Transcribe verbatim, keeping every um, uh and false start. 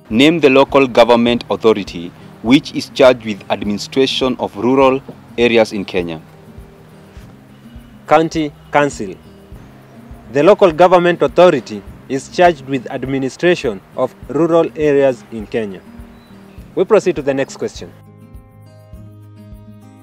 Name the local government authority which is charged with administration of rural areas in Kenya. County Council. The local government authority is charged with administration of rural areas in Kenya. We proceed to the next question.